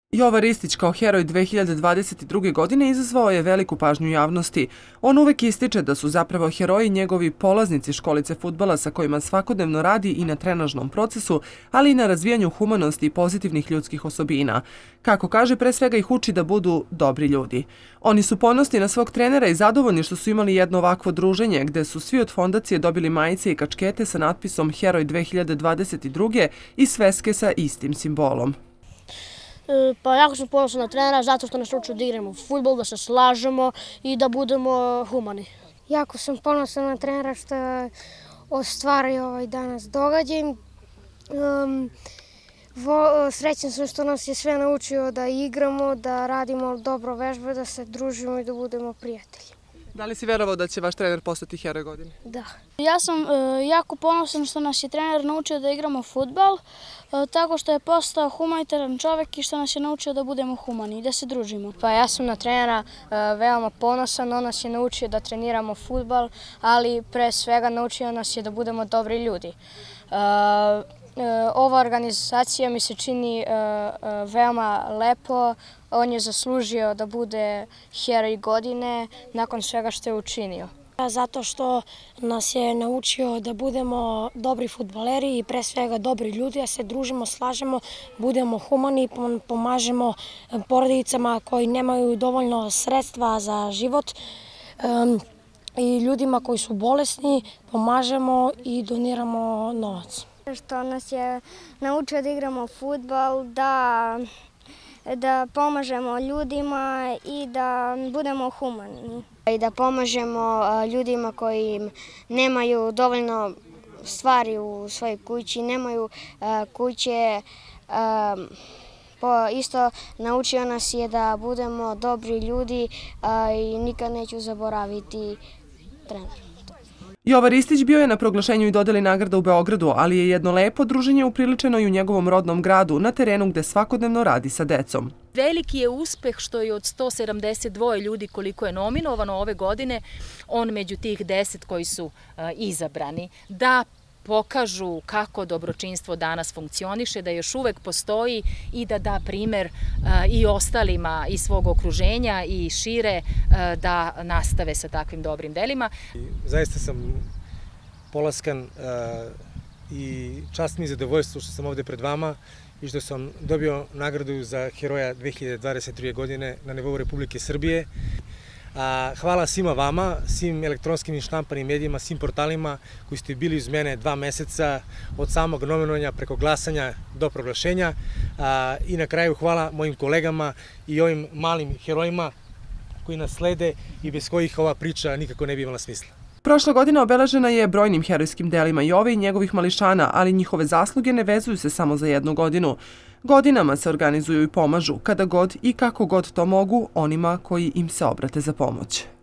Jovan Ristić kao heroj 2022. godine izazvao je veliku pažnju javnosti. On uvek ističe da su zapravo heroji njegovi polaznici školice fudbala sa kojima svakodnevno radi i na trenažnom procesu, ali i na razvijanju humanosti i pozitivnih ljudskih osobina. Kako kaže, pre svega ih uči da budu dobri ljudi. Oni su ponosni na svog trenera i zadovoljni što su imali jedno ovakvo druženje gde su svi od fondacije dobili majice i kačkete sa natpisom Heroj 2022. i sveske sa istim simbolom. Pa jako sam ponosan na trenera zato što nas učio da igramo fudbal, da se slažemo i da budemo humani. Jako sam ponosan na trenera što je ostvario danas događaj. Srećan sam što nas je sve naučio da igramo, da radimo dobro vežbe, da se družimo i da budemo prijatelji. Da li si verovao da će vaš trener postati heroj godine? Da. Ja sam jako ponosan što nas je trener naučio da igramo fudbal, tako što je postao humanitaran čovek i što nas je naučio da budemo humani i da se družimo. Pa ja sam na trenera veoma ponosan, on nas je naučio da treniramo fudbal, ali pre svega naučio nas je da budemo dobri ljudi. Ova organizacija mi se čini veoma lepo, on je zaslužio da bude heroj godine nakon svega što je učinio. Zato što nas je naučio da budemo dobri fudbaleri i pre svega dobri ljudi, da se družimo, slažemo, budemo humani, pomažemo porodicama koji nemaju dovoljno sredstva za život i ljudima koji su bolesni, pomažemo i doniramo novac. Što nas je naučio da igramo fudbal, da pomažemo ljudima i da budemo humani. I da pomažemo ljudima koji nemaju dovoljno stvari u svojoj kući, nemaju kuće. Isto naučio nas je da budemo dobri ljudi i nikad neću zaboraviti trenera. Jovan Ristić bio je na proglašenju i dodeli nagrada u Beogradu, ali je jedno lepo druženje upriličeno i u njegovom rodnom gradu, na terenu gde svakodnevno radi sa decom. Veliki je uspeh što je od 172 ljudi koliko je nominovano ove godine, on među tih 10 koji su izabrani, da pokažu kako dobročinstvo danas funkcioniše, da još uvek postoji i da da primer i ostalima iz svog okruženja i šire da nastave sa takvim dobrim delima. Zaista sam polaskan i čast mi je zadovoljstvo što sam ovde pred vama i što sam dobio nagradu za heroja 2022. godine na nivou Republike Srbije. Hvala svima vama, svim elektronskim i štampanim medijima, svim portalima koji ste bili uz mene 2 meseca od samog nominovanja preko glasanja do proglašenja. I na kraju hvala mojim kolegama i ovim malim herojima koji nas slede i bez kojih ova priča nikako ne bi imala smisla. Prošla godina obeležena je brojnim herojskim delima Jove i njegovih mališana, ali njihove zasluge ne vezuju se samo za jednu godinu. Godinama se organizuju i pomažu, kada god i kako god to mogu, onima koji im se obrate za pomoć.